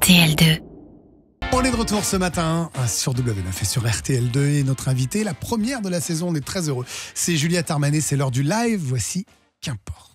RTL2. On est de retour ce matin sur W9 et sur RTL2 et notre invitée, la première de la saison, on est très heureux. C'est Juliette Armanet, c'est l'heure du live, voici Qu'importe.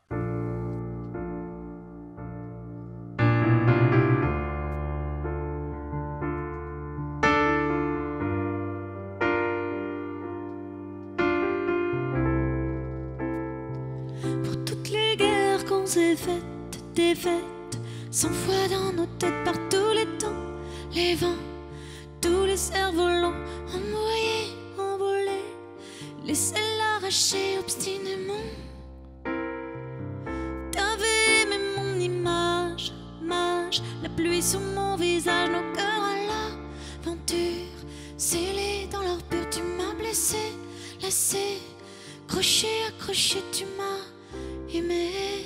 Pour toutes les guerres qu'on s'est faites, défaites, 100 fois dans nos têtes par tous les temps, les vents, tous les cerfs-volants, envoyés, envolés, laissez l'arracher obstinément. T'avais aimé mon image, la pluie sur mon visage, nos cœurs à l'aventure, scellés dans leur pur, tu m'as blessé, laissé, accroché, tu m'as aimé.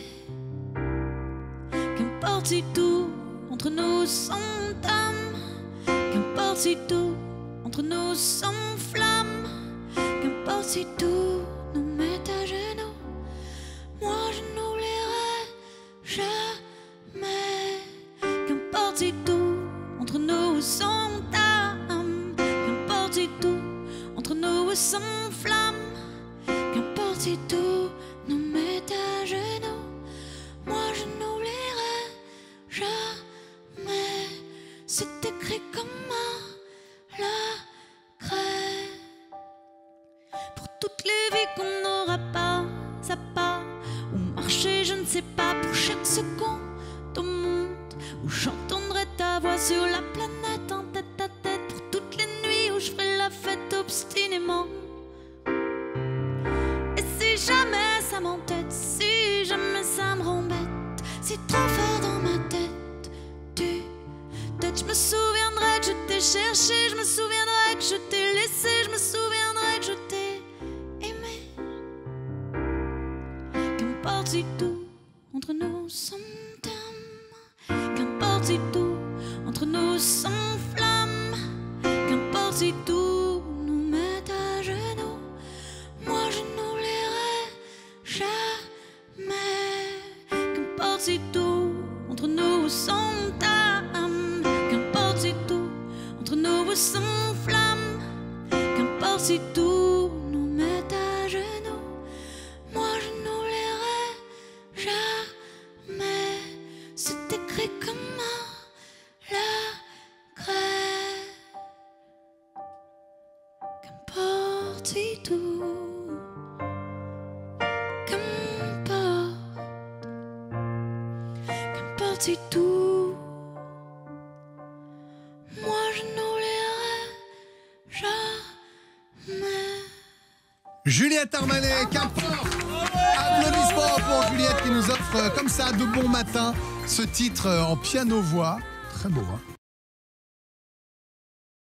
Qu'importe si tout entre nous s'entame, qu'importe si tout entre nous s'enflamme, qu'importe si tout nous met à genoux, moi je n'oublierai jamais. Qu'importe si tout entre nous s'entame, qu'importe si tout entre nous s'enflamme, qu'importe si tout nous met à genoux, moi je n'oublierai jamais. C'est écrit comme à la craie. Pour toutes les vies qu'on n'aura pas à pas, ou marcher je ne sais pas, pour chaque seconde au monde où j'entendrai ta voix sur la planète en tête à tête, pour toutes les nuits où je ferai la fête obstinément. Et si jamais ça m'entête, si jamais ça me rend bête, c'est trop fort dans ma tête, peut-être je me souviendrai que je t'ai cherché, je me souviendrai que je t'ai laissé, je me souviendrai que je t'ai aimé. Qu'importe si tout entre nous s'entame, qu'importe si tout entre nous s'enflamme, qu'importe si tout nous met à genoux, moi je n'oublierai jamais. Qu'importe si tout entre nous s'entame, qu'importe si tout entre nous s'enflamme, qu'importe si tout nous met à genoux, moi je n'oublierai jamais. C'est écrit comme à la craie. Qu'importe si tout, qu'importe, qu'importe si tout, moi je n'oublierai jamais. Juliette Armanet, Qu'importe. Applaudissements pour Juliette qui nous offre comme ça de bon matin ce titre en piano-voix. Très beau, hein.